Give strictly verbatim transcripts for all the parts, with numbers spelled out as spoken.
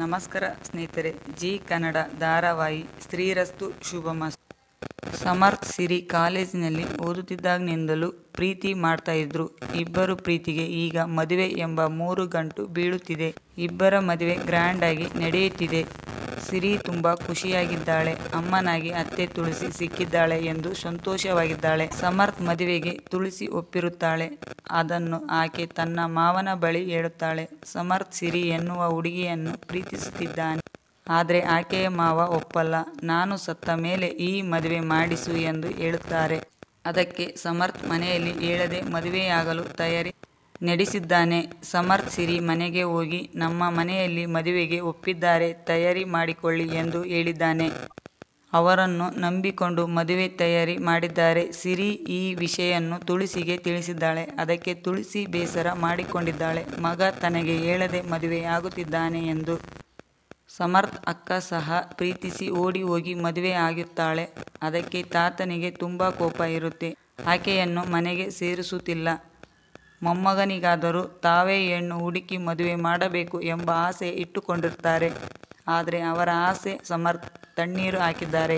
ನಮಸ್ಕಾರ ಸ್ನೇಹಿತರೆ, ಜಿ ಕನ್ನಡ ಧಾರಾವಾಹಿ ಸ್ತ್ರೀರಸ್ತು ಶುಭಮಸ್ತು. ಸಮರ್ಥ್ ಸಿರಿ ಕಾಲೇಜಿನಲ್ಲಿ ಓದುತ್ತಿದ್ದಾಗಿನಿಂದಲೂ ಪ್ರೀತಿ ಮಾಡ್ತಾ ಇದ್ರು. ಇಬ್ಬರು ಪ್ರೀತಿಗೆ ಈಗ ಮದುವೆ ಎಂಬ ಮೂರು ಗಂಟು ಬೀಳುತ್ತಿದೆ. ಇಬ್ಬರ ಮದುವೆ ಗ್ರ್ಯಾಂಡ್ ಆಗಿ ನಡೆಯುತ್ತಿದೆ. ಸಿರಿ ತುಂಬಾ ಖುಷಿಯಾಗಿದ್ದಾಳೆ. ಅಮ್ಮನಾಗಿ ಅತ್ತೆ ತುಳಸಿ ಸಿಕ್ಕಿದ್ದಾಳೆ ಎಂದು ಸಂತೋಷವಾಗಿದ್ದಾಳೆ. ಸಮರ್ಥ್ ಮದುವೆಗೆ ತುಳಸಿ ಒಪ್ಪಿರುತ್ತಾಳೆ. ಅದನ್ನು ಆಕೆ ತನ್ನ ಮಾವನ ಬಳಿ ಹೇಳುತ್ತಾಳೆ. ಸಮರ್ಥ್ ಸಿರಿ ಎನ್ನುವ ಹುಡುಗಿಯನ್ನು ಪ್ರೀತಿಸುತ್ತಿದ್ದಾನೆ. ಆದರೆ ಆಕೆಯ ಮಾವ ಒಪ್ಪಲ್ಲ. ನಾನು ಸತ್ತ ಮೇಲೆ ಈ ಮದುವೆ ಮಾಡಿಸು ಎಂದು ಹೇಳುತ್ತಾರೆ. ಅದಕ್ಕೆ ಸಮರ್ಥ್ ಮನೆಯಲ್ಲಿ ಹೇಳದೆ ಮದುವೆಯಾಗಲು ತಯಾರಿ ನಡೆಸಿದ್ದಾನೆ. ಸಮರ್ಥ್ ಸಿರಿ ಮನೆಗೆ ಹೋಗಿ ನಮ್ಮ ಮನೆಯಲ್ಲಿ ಮದುವೆಗೆ ಒಪ್ಪಿದ್ದಾರೆ, ತಯಾರಿ ಮಾಡಿಕೊಳ್ಳಿ ಎಂದು ಹೇಳಿದ್ದಾನೆ. ಅವರನ್ನು ನಂಬಿಕೊಂಡು ಮದುವೆ ತಯಾರಿ ಮಾಡಿದ್ದಾರೆ. ಸಿರಿ ಈ ವಿಷಯನ್ನು ತುಳಸಿಗೆ ತಿಳಿಸಿದ್ದಾಳೆ. ಅದಕ್ಕೆ ತುಳಸಿ ಬೇಸರ ಮಾಡಿಕೊಂಡಿದ್ದಾಳೆ. ಮಗ ತನಗೆ ಹೇಳದೆ ಮದುವೆಯಾಗುತ್ತಿದ್ದಾನೆ ಎಂದು. ಸಮರ್ಥ್ ಅಕ್ಕ ಸಹ ಪ್ರೀತಿಸಿ ಓಡಿ ಹೋಗಿ ಮದುವೆ ಆಗುತ್ತಾಳೆ. ಅದಕ್ಕೆ ತಾತನಿಗೆ ತುಂಬ ಕೋಪ ಇರುತ್ತೆ. ಆಕೆಯನ್ನು ಮನೆಗೆ ಸೇರಿಸುತ್ತಿಲ್ಲ. ಮೊಮ್ಮಗನಿಗಾದರೂ ತಾವೇ ಹೆಣ್ಣು ಹುಡುಕಿ ಮದುವೆ ಮಾಡಬೇಕು ಎಂಬ ಆಸೆ ಇಟ್ಟುಕೊಂಡಿರ್ತಾರೆ. ಆದರೆ ಅವರ ಆಸೆ ಸಮರ್ಥ್ ತಣ್ಣೀರು ಹಾಕಿದ್ದಾರೆ.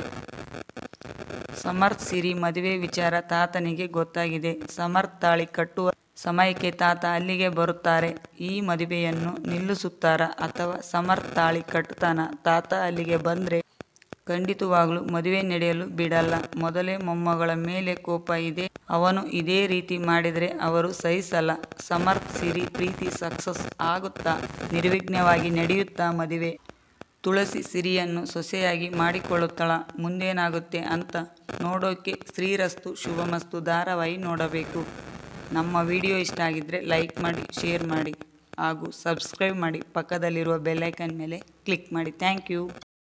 ಸಮರ್ಥ್ ಸಿರಿ ಮದುವೆ ವಿಚಾರ ತಾತನಿಗೆ ಗೊತ್ತಾಗಿದೆ. ಸಮರ್ಥ್ ತಾಳಿ ಕಟ್ಟುವ ಸಮಯಕ್ಕೆ ತಾತ ಅಲ್ಲಿಗೆ ಬರುತ್ತಾರೆ. ಈ ಮದುವೆಯನ್ನು ನಿಲ್ಲಿಸುತ್ತಾರಾ ಅಥವಾ ಸಮರ್ಥ್ ತಾಳಿ ಕಟ್ಟುತ್ತಾನ? ತಾತ ಅಲ್ಲಿಗೆ ಬಂದರೆ ಖಂಡಿತವಾಗ್ಲೂ ಮದುವೆ ನಡೆಯಲು ಬಿಡಲ್ಲ. ಮೊದಲೇ ಮೊಮ್ಮಗಳ ಮೇಲೆ ಕೋಪ ಇದೆ. ಅವನು ಇದೇ ರೀತಿ ಮಾಡಿದರೆ ಅವರು ಸಹಿಸಲ್ಲ. ಸಮರ್ಥ್ ಸಿರಿ ಪ್ರೀತಿ ಸಕ್ಸಸ್ ಆಗುತ್ತಾ? ನಿರ್ವಿಘ್ನವಾಗಿ ನಡೆಯುತ್ತಾ ಮದುವೆ? ತುಳಸಿ ಸಿರಿಯನ್ನು ಸೊಸೆಯಾಗಿ ಮಾಡಿಕೊಳ್ಳುತ್ತಾಳ? ಮುಂದೇನಾಗುತ್ತೆ ಅಂತ ನೋಡೋಕೆ ಸ್ತ್ರೀರಸ್ತು ಶುಭಮಸ್ತು ಧಾರಾವಾಹಿ ನೋಡಬೇಕು. ನಮ್ಮ ವಿಡಿಯೋ ಇಷ್ಟ ಆಗಿದ್ದರೆ ಲೈಕ್ ಮಾಡಿ, ಶೇರ್ ಮಾಡಿ ಹಾಗೂ ಸಬ್ಸ್ಕ್ರೈಬ್ ಮಾಡಿ. ಪಕ್ಕದಲ್ಲಿರುವ ಬೆಲ್ ಐಕಾನ್ ಮೇಲೆ ಕ್ಲಿಕ್ ಮಾಡಿ. Thank you.